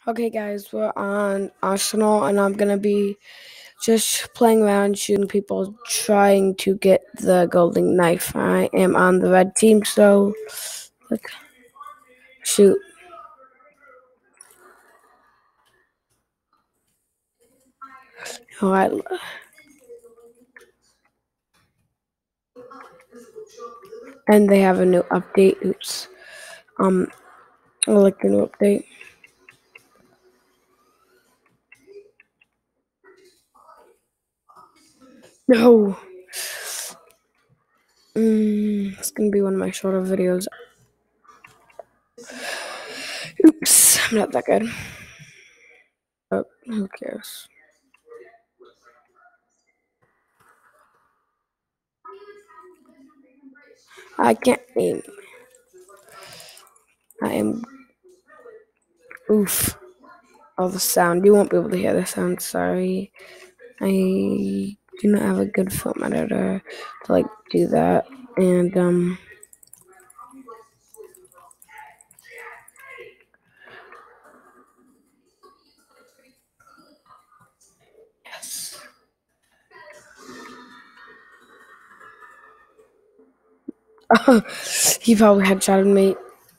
Okay, guys, we're on Arsenal, and I'm gonna be just playing around, shooting people, trying to get the golden knife. I am on the red team, so look, shoot. All right, and they have a new update. Oops. I like the new update. No. It's gonna be one of my shorter videos. Oops, I'm not that good. Who cares? I can't aim. I am. Oof. Oh, the sound. You won't be able to hear the sound. Sorry. I do not have a good film editor to do that. And yes. He probably headshotted me.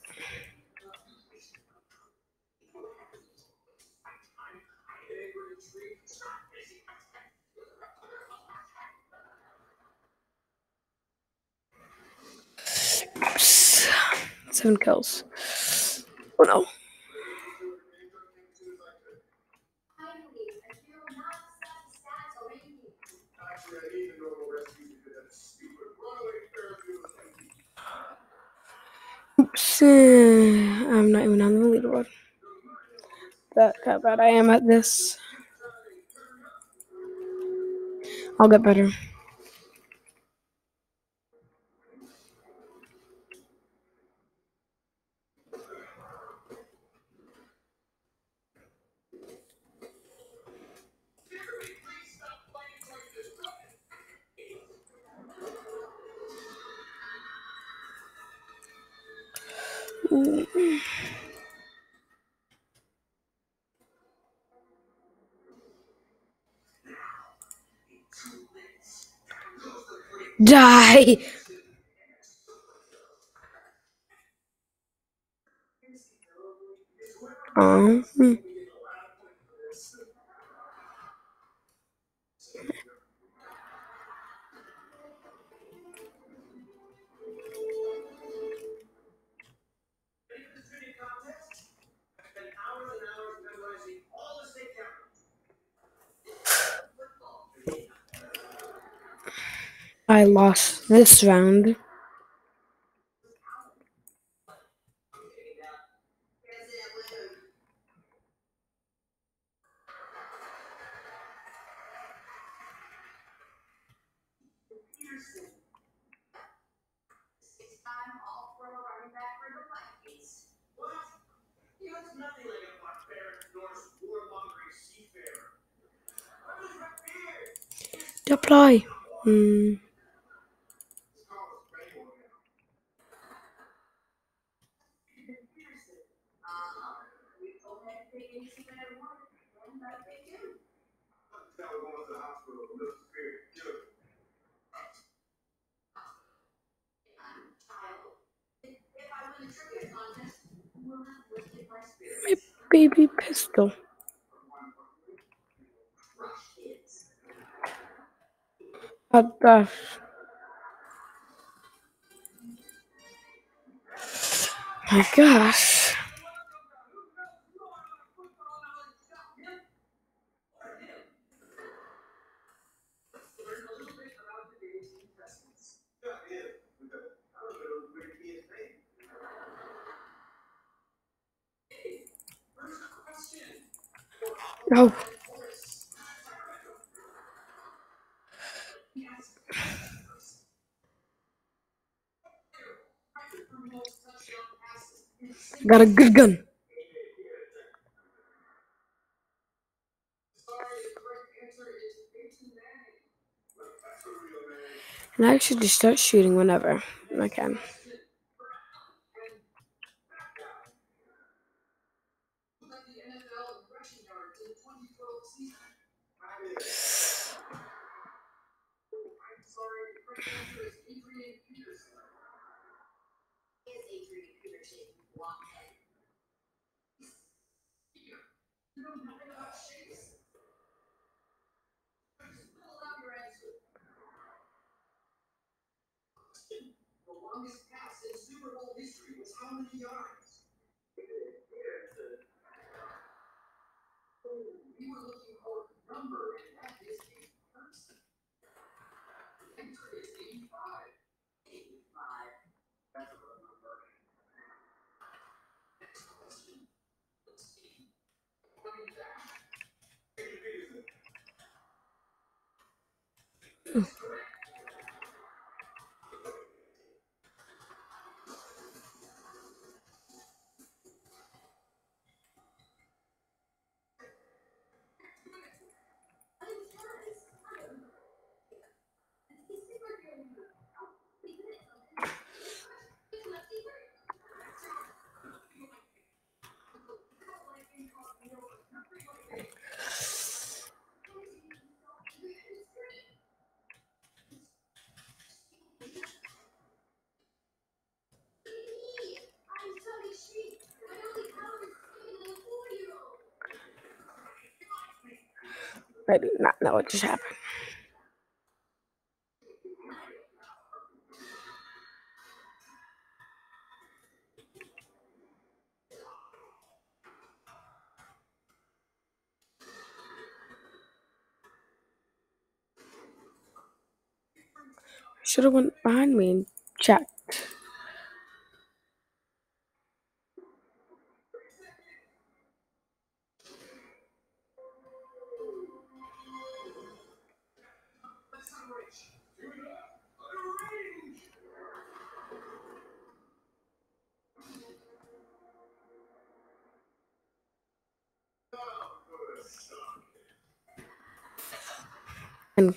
Oops. 7 kills. Oh no. Oops. I'm not even on the leaderboard. That's how bad I am at this. I'll get better. Die! Oh. I lost this round. Deploy. My baby pistol. Oh gosh. My gosh. No. Got a good gun. And I should just start shooting whenever I can. I do not know what just happened. Should have went behind me and checked. And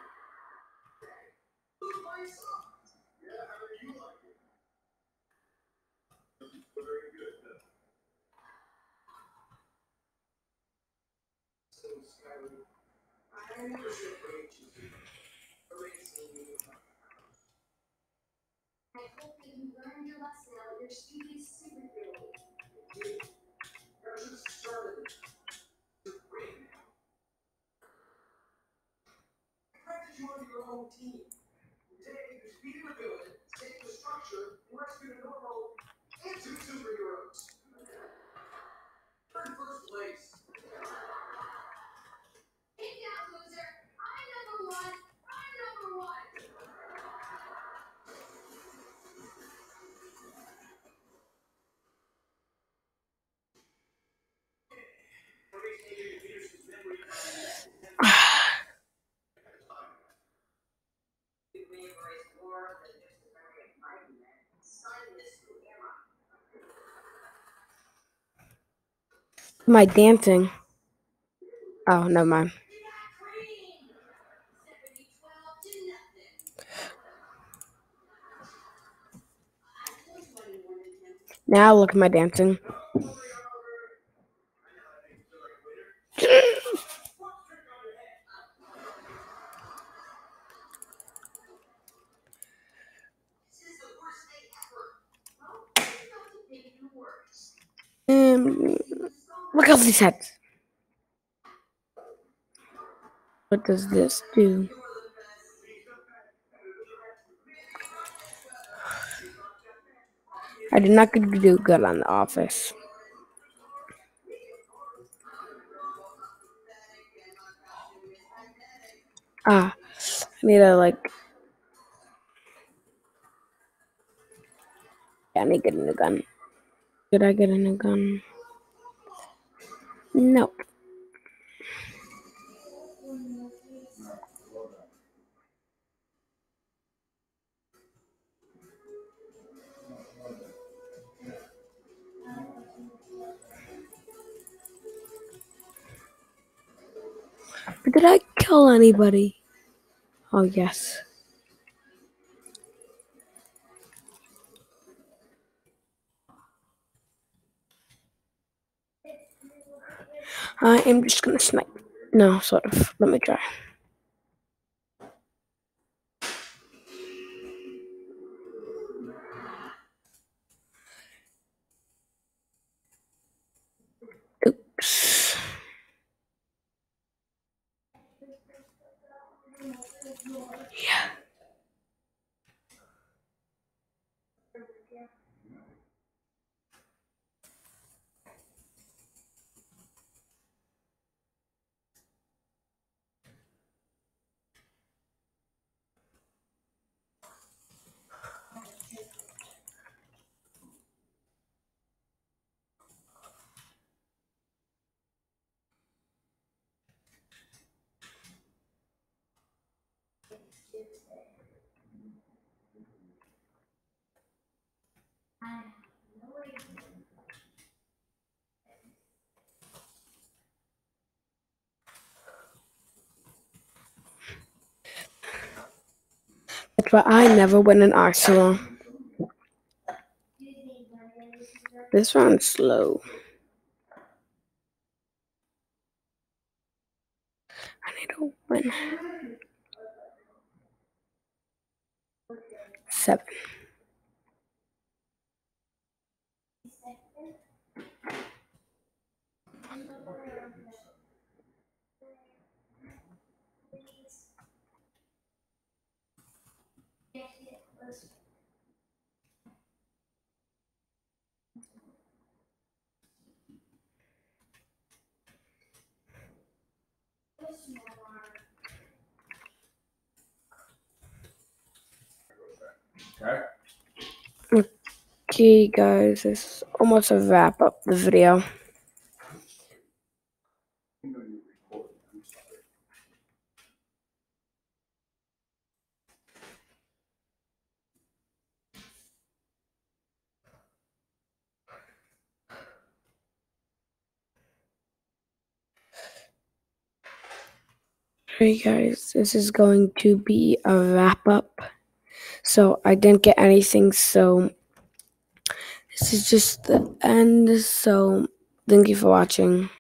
am I dancing? Oh, never mind. Now look at my dancing. Look at these heads. What does this do? I did not get to do good on The Office. I need to I need to get a new gun. Did I get a new gun? No. But did I kill anybody? Oh, yes. I am just gonna snipe. No, sort of. Let me try. Oops. Yeah. That's why I never win an Arsenal. This round's slow. I need to win. 7. Okay, guys, this is almost a wrap up the video. Hey guys, this is going to be a wrap up. So I didn't get anything, so this is just the end. So thank you for watching.